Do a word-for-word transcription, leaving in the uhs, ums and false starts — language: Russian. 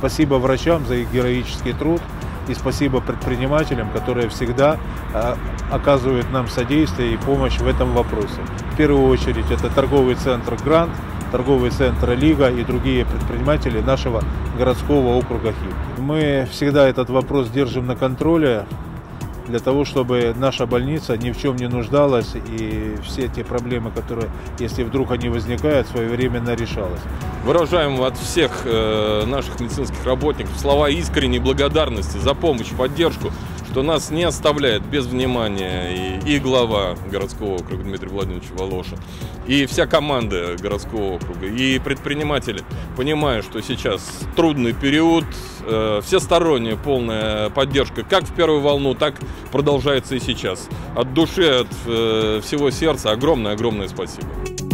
Спасибо врачам за их героический труд. И спасибо предпринимателям, которые всегда э, оказывают нам содействие и помощь в этом вопросе. В первую очередь это торговый центр «Грант», торговый центр «Лига» и другие предприниматели нашего городского округа Хим. Мы всегда этот вопрос держим на контроле, для того, чтобы наша больница ни в чем не нуждалась и все те проблемы, которые, если вдруг они возникают, своевременно решалась. Выражаем от всех э, наших медицинских работников слова искренней благодарности за помощь, поддержку, что нас не оставляет без внимания и, и глава городского округа Дмитрий Владимирович Волошин, и вся команда городского округа, и предприниматели, понимая, что сейчас трудный период, э, всесторонняя полная поддержка, как в первую волну, так продолжается и сейчас. От души, от э, всего сердца огромное-огромное спасибо.